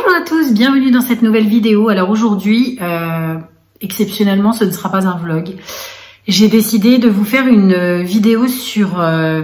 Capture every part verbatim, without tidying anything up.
Bonjour à tous, bienvenue dans cette nouvelle vidéo. Alors aujourd'hui, euh, exceptionnellement, ce ne sera pas un vlog. J'ai décidé de vous faire une vidéo sur euh,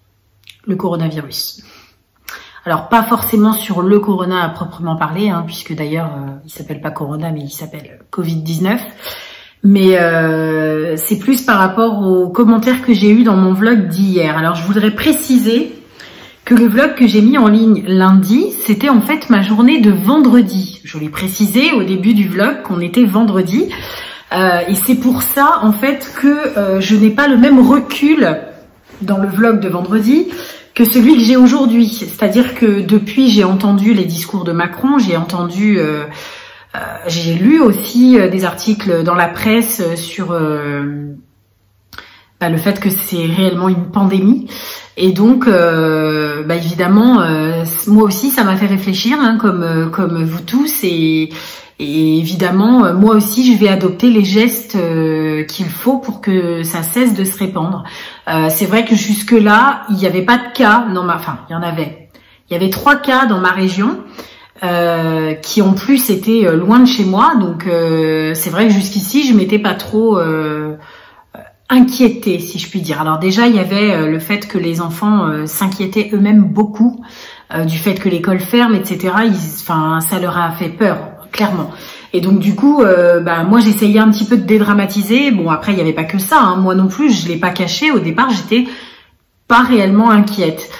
le coronavirus. Alors pas forcément sur le corona à proprement parler, hein, puisque d'ailleurs euh, il s'appelle pas corona mais il s'appelle covid dix-neuf. Mais euh, c'est plus par rapport aux commentaires que j'ai eu dans mon vlog d'hier. Alors je voudrais préciser que le vlog que j'ai mis en ligne lundi, c'était en fait ma journée de vendredi. Je l'ai précisé au début du vlog qu'on était vendredi. Euh, et c'est pour ça en fait que euh, je n'ai pas le même recul dans le vlog de vendredi que celui que j'ai aujourd'hui. C'est-à-dire que depuis, j'ai entendu les discours de Macron, j'ai entendu... Euh, euh, j'ai lu aussi euh, des articles dans la presse euh, sur euh, bah, le fait que c'est réellement une pandémie. Et donc, euh, bah évidemment, euh, moi aussi, ça m'a fait réfléchir, hein, comme euh, comme vous tous. Et, et évidemment, euh, moi aussi, je vais adopter les gestes euh, qu'il faut pour que ça cesse de se répandre. Euh, c'est vrai que jusque-là, il n'y avait pas de cas. Non, ma, enfin, il y en avait. Il y avait trois cas dans ma région euh, qui, en plus, étaient loin de chez moi. Donc, euh, c'est vrai que jusqu'ici, je m'étais pas trop... Euh, inquiétés, si je puis dire. Alors déjà, il y avait euh, le fait que les enfants euh, s'inquiétaient eux-mêmes beaucoup euh, du fait que l'école ferme, et cetera. Ils, enfin, ça leur a fait peur, clairement. Et donc du coup, euh, bah moi j'essayais un petit peu de dédramatiser. Bon, après il n'y avait pas que ça, hein. Moi non plus, je l'ai pas caché. Au départ, j'étais pas réellement inquiète.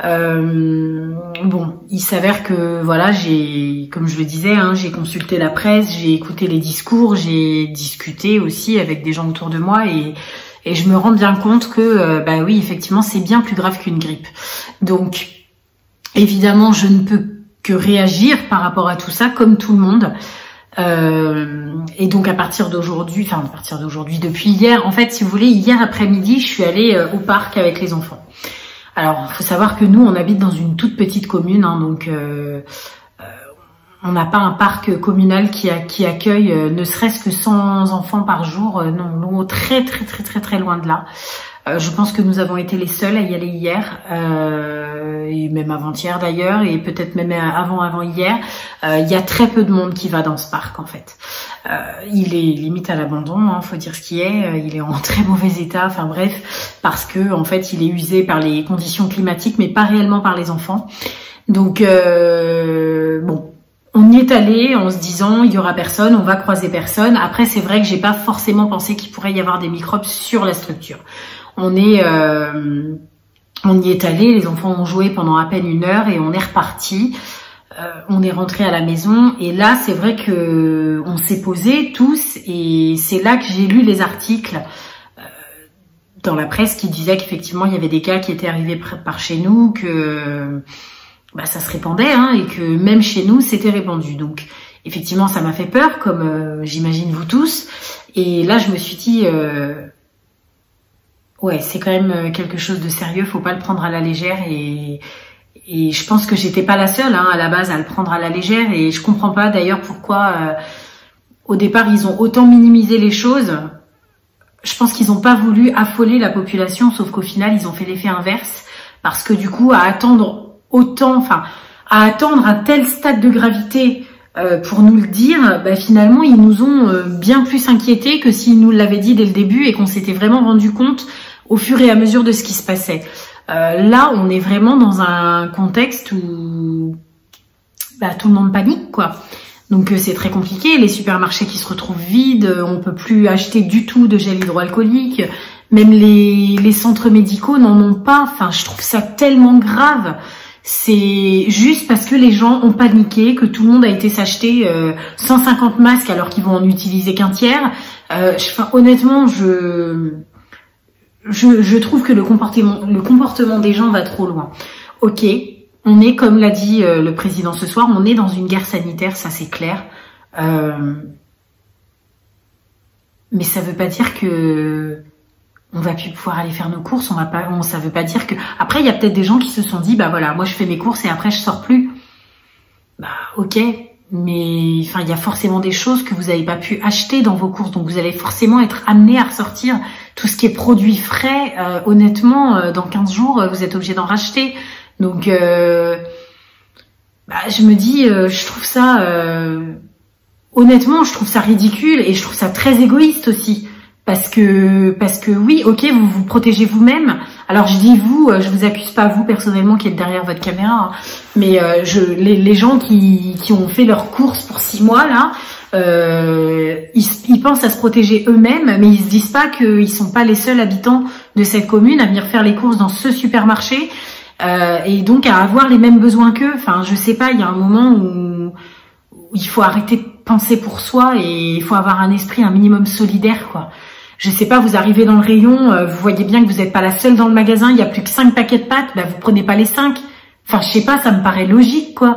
Euh, bon, il s'avère que voilà, j'ai, comme je le disais, hein, j'ai consulté la presse, j'ai écouté les discours, j'ai discuté aussi avec des gens autour de moi et et je me rends bien compte que euh, bah oui, effectivement, c'est bien plus grave qu'une grippe. Donc, évidemment, je ne peux que réagir par rapport à tout ça, comme tout le monde. Euh, et donc, à partir d'aujourd'hui, enfin, à partir d'aujourd'hui, depuis hier, en fait, si vous voulez, hier après-midi, je suis allée euh, au parc avec les enfants. Alors, il faut savoir que nous, on habite dans une toute petite commune, hein, donc euh, euh, on n'a pas un parc communal qui, a, qui accueille euh, ne serait-ce que cent enfants par jour. Euh, non, non, très très très très très loin de là. Euh, je pense que nous avons été les seuls à y aller hier, euh, et même avant-hier d'ailleurs, et peut-être même avant avant hier. Euh, il y a très peu de monde qui va dans ce parc en fait. Euh, il est limite à l'abandon, hein, faut dire ce qui est. Il est en très mauvais état. Enfin bref, parce que en fait, il est usé par les conditions climatiques, mais pas réellement par les enfants. Donc euh, bon. On y est allé en se disant il y aura personne, on va croiser personne. Après c'est vrai que j'ai pas forcément pensé qu'il pourrait y avoir des microbes sur la structure. On est, euh, on y est allé, les enfants ont joué pendant à peine une heure et on est reparti. Euh, on est rentré à la maison et là c'est vrai que on s'est posés tous et c'est là que j'ai lu les articles euh, dans la presse qui disaient qu'effectivement il y avait des cas qui étaient arrivés par chez nous, que bah, ça se répandait, hein, et que même chez nous, c'était répandu. Donc, effectivement, ça m'a fait peur, comme euh, j'imagine vous tous. Et là, je me suis dit, euh, ouais, c'est quand même quelque chose de sérieux, faut pas le prendre à la légère. Et, et je pense que j'étais pas la seule, hein, à la base, à le prendre à la légère. Et je comprends pas, d'ailleurs, pourquoi, euh, au départ, ils ont autant minimisé les choses. Je pense qu'ils ont pas voulu affoler la population, sauf qu'au final, ils ont fait l'effet inverse. Parce que du coup, à attendre autant, enfin, à attendre un tel stade de gravité euh, pour nous le dire, bah, finalement, ils nous ont euh, bien plus inquiétés que s'ils nous l'avaient dit dès le début et qu'on s'était vraiment rendu compte au fur et à mesure de ce qui se passait. Euh, là, on est vraiment dans un contexte où bah, tout le monde panique, quoi. Donc euh, c'est très compliqué, les supermarchés qui se retrouvent vides, on peut plus acheter du tout de gel hydroalcoolique, même les, les centres médicaux n'en ont pas. Enfin, je trouve ça tellement grave. C'est juste parce que les gens ont paniqué, que tout le monde a été s'acheter euh, cent cinquante masques alors qu'ils vont en utiliser qu'un tiers. Euh, je, enfin, honnêtement, je, je je trouve que le comportement le comportement des gens va trop loin. Ok, on est, comme l'a dit euh, le président ce soir, on est dans une guerre sanitaire, ça c'est clair. Euh, mais ça veut pas dire que on va plus pouvoir aller faire nos courses, on va pas, on, ça veut pas dire que... Après, il y a peut-être des gens qui se sont dit, bah voilà, moi je fais mes courses et après je sors plus. Bah ok, mais enfin, il y a forcément des choses que vous n'avez pas pu acheter dans vos courses, donc vous allez forcément être amené à ressortir tout ce qui est produit frais. Euh, honnêtement, euh, dans quinze jours, vous êtes obligé d'en racheter. Donc, euh, bah, je me dis, euh, je trouve ça, euh, honnêtement, je trouve ça ridicule et je trouve ça très égoïste aussi. Parce que, parce que oui, ok, vous vous protégez vous-même. Alors je dis vous, je vous accuse pas vous personnellement qui êtes derrière votre caméra, hein, mais euh, je, les, les gens qui, qui ont fait leurs courses pour six mois là, euh, ils, ils pensent à se protéger eux-mêmes, mais ils se disent pas qu'ils sont pas les seuls habitants de cette commune à venir faire les courses dans ce supermarché euh, et donc à avoir les mêmes besoins qu'eux. Enfin, je sais pas, il y a un moment où, où il faut arrêter de penser pour soi et il faut avoir un esprit un minimum solidaire, quoi. Je sais pas, vous arrivez dans le rayon, euh, vous voyez bien que vous n'êtes pas la seule dans le magasin, il y a plus que cinq paquets de pâtes, bah vous prenez pas les cinq. Enfin, je sais pas, ça me paraît logique, quoi.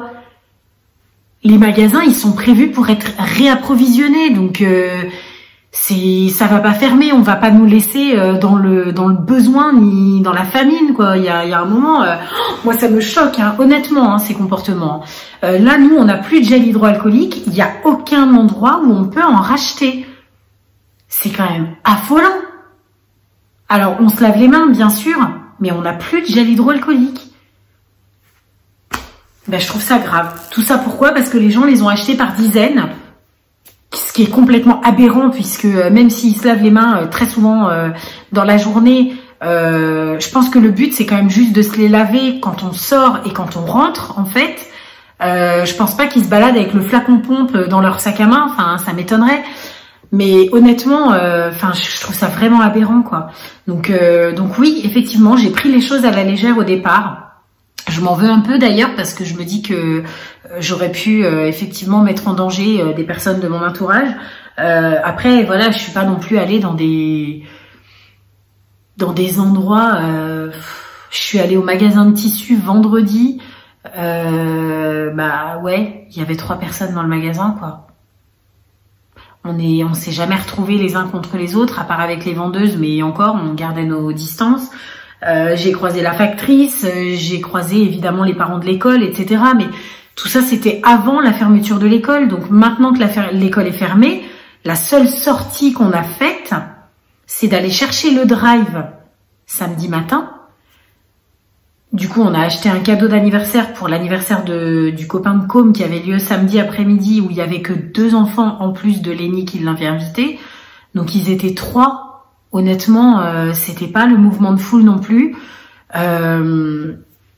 Les magasins, ils sont prévus pour être réapprovisionnés, donc euh, c'est, ça va pas fermer, on va pas nous laisser euh, dans le dans le besoin ni dans la famine, quoi. Il y a, il y a un moment, euh, moi ça me choque, hein, honnêtement, hein, ces comportements. Euh, là, nous, on n'a plus de gel hydroalcoolique, il y a aucun endroit où on peut en racheter. C'est quand même affolant. Alors, on se lave les mains, bien sûr, mais on n'a plus de gel hydroalcoolique. Ben, je trouve ça grave. Tout ça pourquoi? Parce que les gens les ont achetés par dizaines, ce qui est complètement aberrant, puisque même s'ils se lavent les mains euh, très souvent euh, dans la journée, euh, je pense que le but, c'est quand même juste de se les laver quand on sort et quand on rentre, en fait. Euh, je pense pas qu'ils se baladent avec le flacon pompe dans leur sac à main, enfin, ça m'étonnerait. Mais honnêtement, enfin, euh, je trouve ça vraiment aberrant, quoi. Donc, euh, donc oui, effectivement, j'ai pris les choses à la légère au départ. Je m'en veux un peu d'ailleurs parce que je me dis que euh, j'aurais pu euh, effectivement mettre en danger euh, des personnes de mon entourage. Euh, après, voilà, je suis pas non plus allée dans des dans des endroits. Euh, je suis allée au magasin de tissus vendredi. Euh, bah ouais, il y avait trois personnes dans le magasin, quoi. On est, on s'est jamais retrouvés les uns contre les autres, à part avec les vendeuses, mais encore, on gardait nos distances. Euh, j'ai croisé la factrice, euh, j'ai croisé évidemment les parents de l'école, et cetera. Mais tout ça, c'était avant la fermeture de l'école. Donc maintenant que l'école est fermée, la seule sortie qu'on a faite, c'est d'aller chercher le drive samedi matin. Du coup, on a acheté un cadeau d'anniversaire pour l'anniversaire de du copain de Com qui avait lieu samedi après-midi où il y avait que deux enfants en plus de Lenny qui l'avait invité. Donc ils étaient trois. Honnêtement, euh, c'était pas le mouvement de foule non plus. Euh,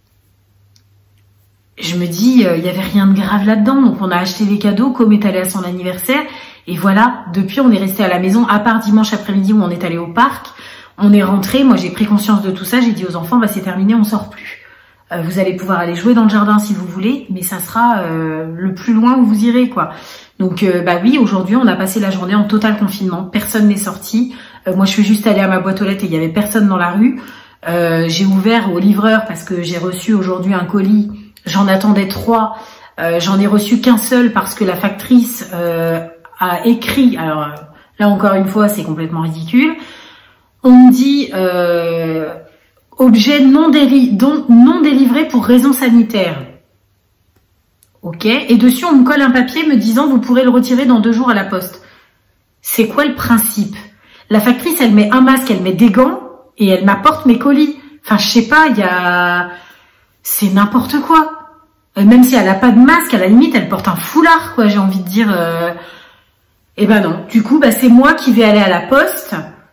je me dis, euh, il y avait rien de grave là-dedans. Donc on a acheté les cadeaux. Com est allé à son anniversaire et voilà. Depuis, on est resté à la maison à part dimanche après-midi où on est allé au parc. On est rentré, moi j'ai pris conscience de tout ça, j'ai dit aux enfants, bah c'est terminé, on sort plus. Euh, vous allez pouvoir aller jouer dans le jardin si vous voulez, mais ça sera euh, le plus loin où vous irez, quoi. Donc euh, bah oui, aujourd'hui on a passé la journée en total confinement, personne n'est sorti. Euh, moi je suis juste allée à ma boîte aux lettres et il y avait personne dans la rue. Euh, j'ai ouvert au livreur parce que j'ai reçu aujourd'hui un colis, j'en attendais trois, euh, j'en ai reçu qu'un seul parce que la factrice euh, a écrit, alors là encore une fois c'est complètement ridicule. On me dit euh, objet non, déli non délivré pour raison sanitaire. Ok. Et dessus, on me colle un papier me disant vous pourrez le retirer dans deux jours à la poste. C'est quoi le principe? La factrice, elle met un masque, elle met des gants et elle m'apporte mes colis. Enfin, je sais pas, il y a... C'est n'importe quoi. Euh, même si elle a pas de masque, à la limite, elle porte un foulard, quoi, j'ai envie de dire. Euh... Eh ben non. Du coup, bah, c'est moi qui vais aller à la poste.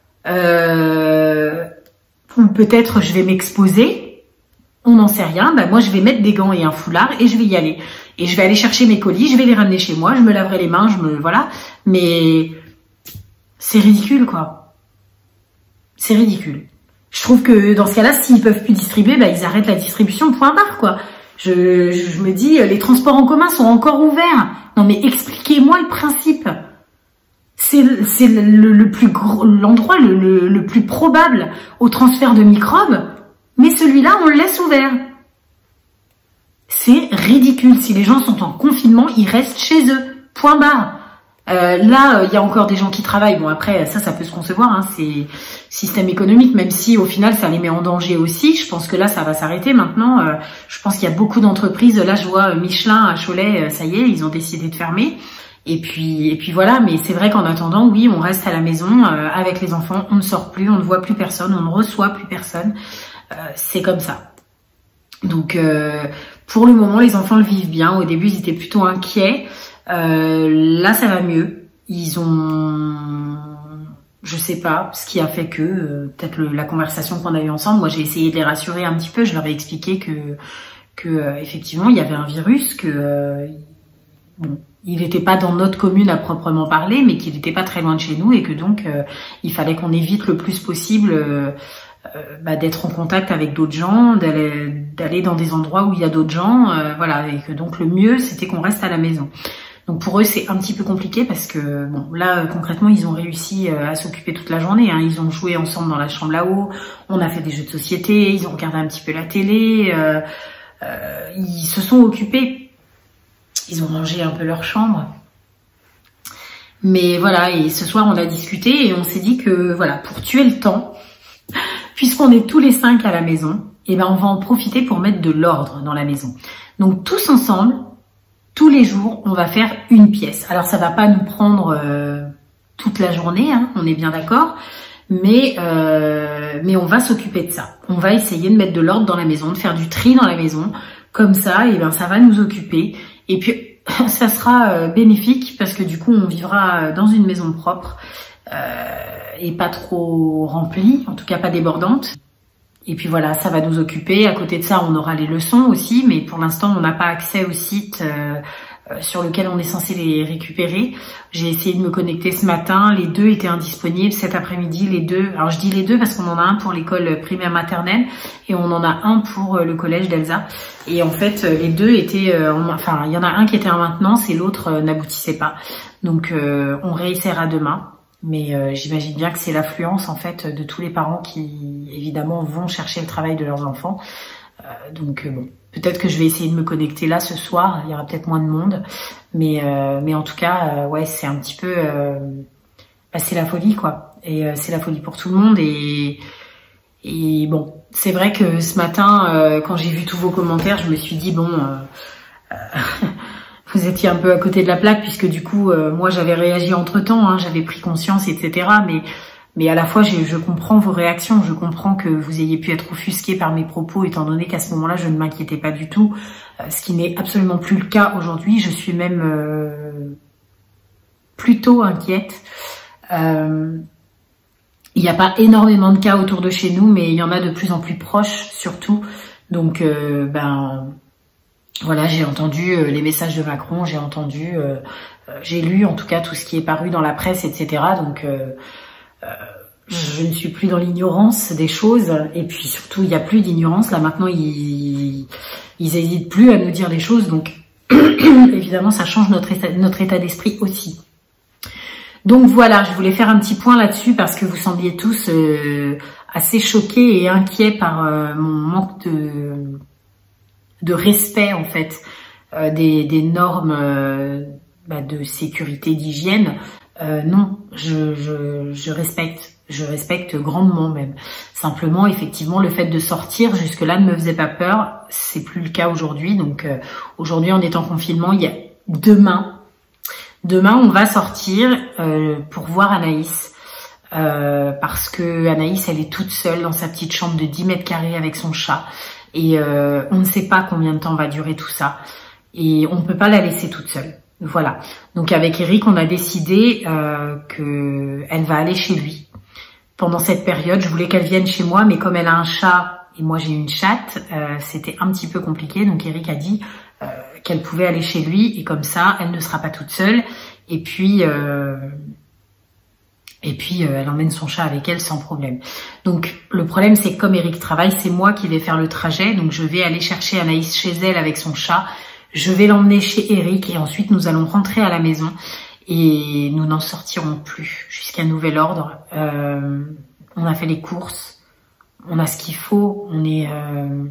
Euh, ou peut-être je vais m'exposer, on n'en sait rien, ben moi je vais mettre des gants et un foulard et je vais y aller. Et je vais aller chercher mes colis, je vais les ramener chez moi, je me laverai les mains, je me... Voilà. Mais c'est ridicule, quoi. C'est ridicule. Je trouve que dans ce cas-là, s'ils peuvent plus distribuer, ben ils arrêtent la distribution, point barre, quoi. Je, je me dis, les transports en commun sont encore ouverts. Non mais expliquez-moi le principe. C'est le, le, le plus gros, l'endroit le, le, le plus probable au transfert de microbes, mais celui-là, on le laisse ouvert. C'est ridicule. Si les gens sont en confinement, ils restent chez eux. Point barre. Euh, là, il euh, y a encore des gens qui travaillent. Bon, après, ça, ça peut se concevoir. Hein, c'est système économique, même si au final, ça les met en danger aussi. Je pense que là, ça va s'arrêter maintenant. Euh, je pense qu'il y a beaucoup d'entreprises. Là, je vois Michelin à Cholet, ça y est, ils ont décidé de fermer. Et puis, et puis voilà, mais c'est vrai qu'en attendant, oui, on reste à la maison euh, avec les enfants, on ne sort plus, on ne voit plus personne, on ne reçoit plus personne. Euh, c'est comme ça. Donc, euh, Pour le moment, les enfants le vivent bien. Au début, ils étaient plutôt inquiets. Euh, là, ça va mieux. Ils ont, je sais pas, ce qui a fait que, euh, peut-être la conversation qu'on a eue ensemble, moi j'ai essayé de les rassurer un petit peu. Je leur ai expliqué que, que euh, effectivement, il y avait un virus, que euh, bon, il n'était pas dans notre commune à proprement parler, mais qu'il n'était pas très loin de chez nous et que donc euh, il fallait qu'on évite le plus possible euh, euh, bah, d'être en contact avec d'autres gens, d'aller d'aller dans des endroits où il y a d'autres gens, euh, voilà, et que donc le mieux c'était qu'on reste à la maison. Donc pour eux c'est un petit peu compliqué parce que bon là euh, concrètement ils ont réussi euh, à s'occuper toute la journée, hein. Ils ont joué ensemble dans la chambre là-haut, on a fait des jeux de société, ils ont regardé un petit peu la télé, euh, euh, ils se sont occupés. Ils ont rangé un peu leur chambre. Mais voilà, et ce soir, on a discuté et on s'est dit que, voilà, pour tuer le temps, puisqu'on est tous les cinq à la maison, eh ben, on va en profiter pour mettre de l'ordre dans la maison. Donc, tous ensemble, tous les jours, on va faire une pièce. Alors, ça va pas nous prendre euh, toute la journée, hein, on est bien d'accord, mais, euh, mais on va s'occuper de ça. On va essayer de mettre de l'ordre dans la maison, de faire du tri dans la maison. Comme ça, eh ben, ça va nous occuper. Et puis, ça sera euh, bénéfique parce que du coup, on vivra dans une maison propre euh, et pas trop remplie, en tout cas pas débordante. Et puis voilà, ça va nous occuper. À côté de ça, on aura les leçons aussi, mais pour l'instant, on n'a pas accès au site euh, euh, sur lequel on est censé les récupérer. J'ai essayé de me connecter ce matin. Les deux étaient indisponibles cet après-midi. Les deux, alors je dis les deux parce qu'on en a un pour l'école primaire maternelle et on en a un pour le collège d'Elsa. Et en fait, les deux étaient, euh, en, enfin, il y en a un qui était en maintenance et l'autre euh, n'aboutissait pas. Donc, euh, on réessayera demain. Mais euh, j'imagine bien que c'est l'affluence en fait de tous les parents qui, évidemment, vont chercher le travail de leurs enfants. Euh, donc, euh, bon, peut-être que je vais essayer de me connecter là ce soir. Il y aura peut-être moins de monde. Mais, euh, mais en tout cas, euh, ouais, c'est un petit peu... Euh, bah, c'est la folie, quoi. Et euh, c'est la folie pour tout le monde. Et... Et bon, c'est vrai que ce matin, euh, quand j'ai vu tous vos commentaires, je me suis dit, bon, euh, euh, vous étiez un peu à côté de la plaque, puisque du coup, euh, moi, j'avais réagi entre-temps, hein, j'avais pris conscience, et cetera. Mais, mais à la fois, je, je comprends vos réactions, je comprends que vous ayez pu être offusqué par mes propos, étant donné qu'à ce moment-là, je ne m'inquiétais pas du tout, euh, ce qui n'est absolument plus le cas aujourd'hui. Je suis même euh, plutôt inquiète. Euh, Il n'y a pas énormément de cas autour de chez nous, mais il y en a de plus en plus proches, surtout. Donc, euh, ben, voilà, j'ai entendu euh, les messages de Macron, j'ai entendu, euh, euh, j'ai lu en tout cas tout ce qui est paru dans la presse, et cetera. Donc, euh, euh, je ne suis plus dans l'ignorance des choses. Et puis surtout, il n'y a plus d'ignorance. Là, maintenant, ils, ils hésitent plus à nous dire des choses. Donc, évidemment, ça change notre état, notre état d'esprit aussi. Donc voilà, je voulais faire un petit point là-dessus parce que vous sembliez tous euh, assez choqués et inquiets par euh, mon manque de, de respect en fait euh, des, des normes euh, bah, de sécurité, d'hygiène. Euh, non, je, je, je respecte, je respecte grandement même. Simplement, effectivement, le fait de sortir jusque-là ne me faisait pas peur. C'est plus le cas aujourd'hui. Donc euh, aujourd'hui, on est en confinement. Il y a demain. Demain, on va sortir euh, pour voir Anaïs euh, parce que Anaïs, elle est toute seule dans sa petite chambre de dix mètres carrés avec son chat et euh, on ne sait pas combien de temps va durer tout ça et on ne peut pas la laisser toute seule. Voilà. Donc avec Eric, on a décidé euh, que elle va aller chez lui pendant cette période. Je voulais qu'elle vienne chez moi, mais comme elle a un chat et moi j'ai une chatte, euh, c'était un petit peu compliqué. Donc Eric a dit Euh, qu'elle pouvait aller chez lui et comme ça elle ne sera pas toute seule et puis euh, et puis euh, elle emmène son chat avec elle sans problème. Donc le problème c'est que comme Eric travaille, c'est moi qui vais faire le trajet, donc je vais aller chercher Anaïs chez elle avec son chat, je vais l'emmener chez Eric et ensuite nous allons rentrer à la maison et nous n'en sortirons plus jusqu'à nouvel ordre. Euh, on a fait les courses, on a ce qu'il faut, on est euh,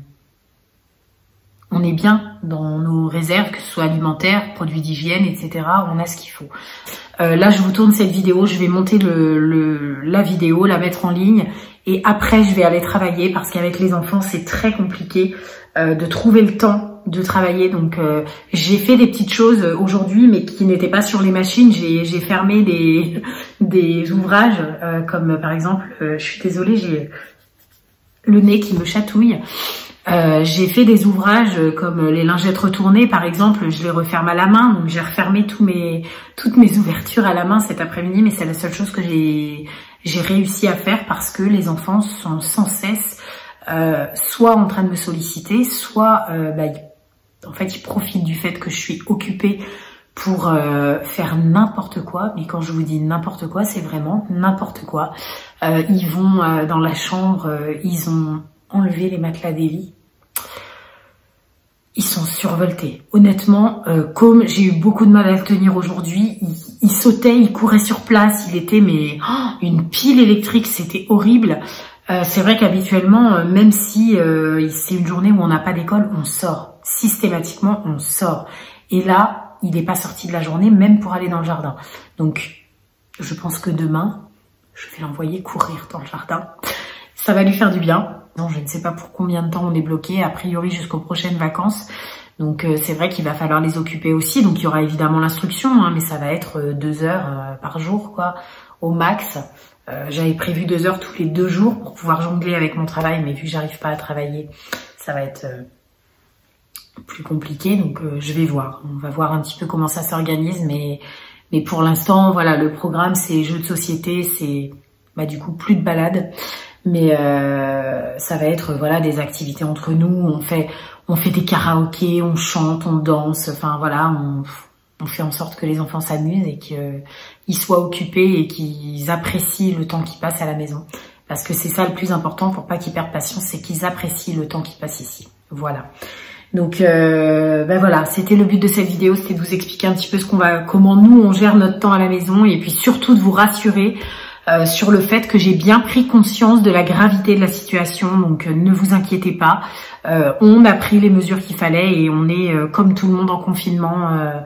on est bien dans nos réserves, que ce soit alimentaires, produits d'hygiène, et cetera. On a ce qu'il faut. Euh, là, je vous tourne cette vidéo. Je vais monter le, le, la vidéo, la mettre en ligne. Et après, je vais aller travailler parce qu'avec les enfants, c'est très compliqué euh, de trouver le temps de travailler. Donc, euh, j'ai fait des petites choses aujourd'hui, mais qui n'étaient pas sur les machines. J'ai j'ai fermé des, des ouvrages, euh, comme par exemple, euh, je suis désolée, j'ai le nez qui me chatouille. Euh, j'ai fait des ouvrages comme les lingettes retournées, par exemple, je les referme à la main. Donc j'ai refermé tous mes, toutes mes ouvertures à la main cet après-midi, mais c'est la seule chose que j'ai j'ai réussi à faire parce que les enfants sont sans cesse euh, soit en train de me solliciter, soit euh, bah, en fait ils profitent du fait que je suis occupée pour euh, faire n'importe quoi. Mais quand je vous dis n'importe quoi, c'est vraiment n'importe quoi. Euh, ils vont euh, dans la chambre, euh, ils ont enlevé les matelas des lits. Ils sont survoltés. Honnêtement, euh, comme j'ai eu beaucoup de mal à le tenir aujourd'hui, il, il sautait, il courait sur place, il était mais oh, une pile électrique, c'était horrible. Euh, c'est vrai qu'habituellement, euh, même si euh, c'est une journée où on n'a pas d'école, on sort. Systématiquement, on sort. Et là, il n'est pas sorti de la journée, même pour aller dans le jardin. Donc, je pense que demain, je vais l'envoyer courir dans le jardin. Ça va lui faire du bien. Non, je ne sais pas pour combien de temps on est bloqué, a priori jusqu'aux prochaines vacances. Donc euh, c'est vrai qu'il va falloir les occuper aussi. Donc il y aura évidemment l'instruction, hein, mais ça va être euh, deux heures euh, par jour, quoi, au max. Euh, J'avais prévu deux heures tous les deux jours pour pouvoir jongler avec mon travail, mais vu que j'arrive pas à travailler, ça va être euh, plus compliqué. Donc euh, je vais voir. On va voir un petit peu comment ça s'organise, mais mais pour l'instant, voilà, le programme c'est jeux de société, c'est bah du coup plus de balades. Mais euh, ça va être voilà des activités entre nous. On fait on fait des karaokés, on chante, on danse. Enfin voilà, on, on fait en sorte que les enfants s'amusent et qu'ils soient occupés et qu'ils apprécient le temps qu'ils passent à la maison. Parce que c'est ça le plus important pour pas qu'ils perdent patience, c'est qu'ils apprécient le temps qu'ils passent ici. Voilà. Donc euh, ben voilà, c'était le but de cette vidéo, c'était de vous expliquer un petit peu ce qu'on va, comment nous on gère notre temps à la maison et puis surtout de vous rassurer. Euh, sur le fait que j'ai bien pris conscience de la gravité de la situation, donc euh, ne vous inquiétez pas, euh, on a pris les mesures qu'il fallait et on est euh, comme tout le monde en confinement euh,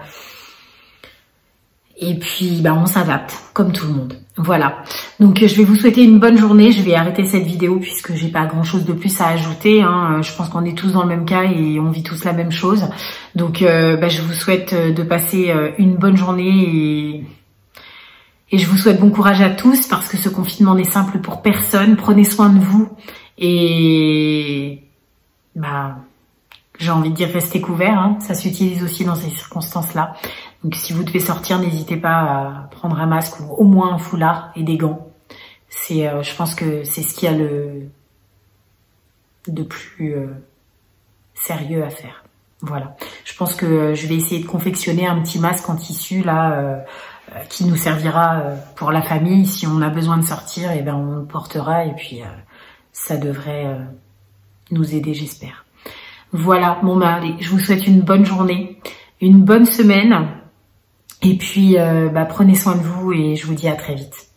et puis bah, on s'adapte comme tout le monde. Voilà, donc je vais vous souhaiter une bonne journée, je vais arrêter cette vidéo puisque j'ai pas grand chose de plus à ajouter, hein. Je pense qu'on est tous dans le même cas et on vit tous la même chose, donc euh, bah, je vous souhaite de passer une bonne journée et... Et je vous souhaite bon courage à tous parce que ce confinement n'est simple pour personne. Prenez soin de vous et bah, j'ai envie de dire restez couverts. Hein. Ça s'utilise aussi dans ces circonstances-là. Donc si vous devez sortir, n'hésitez pas à prendre un masque ou au moins un foulard et des gants. C'est, euh, je pense que c'est ce qu'il y a le de plus euh, sérieux à faire. Voilà. Je pense que je vais essayer de confectionner un petit masque en tissu là. Euh, qui nous servira pour la famille. Si on a besoin de sortir, et ben on le portera et puis euh, ça devrait euh, nous aider, j'espère. Voilà, bon bah allez, je vous souhaite une bonne journée, une bonne semaine et puis euh, bah, prenez soin de vous et je vous dis à très vite.